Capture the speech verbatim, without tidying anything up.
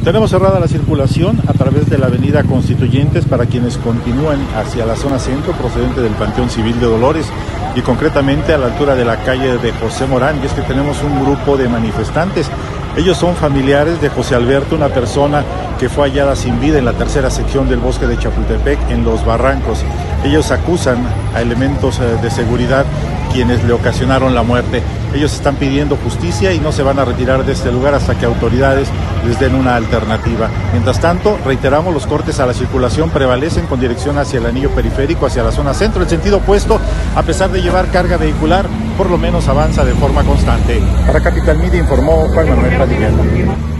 Tenemos cerrada la circulación a través de la avenida Constituyentes para quienes continúan hacia la zona centro procedente del Panteón Civil de Dolores y concretamente a la altura de la calle de José Morán. Y es que tenemos un grupo de manifestantes. Ellos son familiares de José Alberto, una persona que fue hallada sin vida en la tercera sección del bosque de Chapultepec, en Los Barrancos. Ellos acusan a elementos de seguridad quienes le ocasionaron la muerte. Ellos están pidiendo justicia y no se van a retirar de este lugar hasta que autoridades les den una alternativa. Mientras tanto, reiteramos, los cortes a la circulación prevalecen con dirección hacia el anillo periférico, hacia la zona centro. El sentido opuesto, a pesar de llevar carga vehicular, por lo menos avanza de forma constante. Para Capital Media informó Juan Manuel Padilla.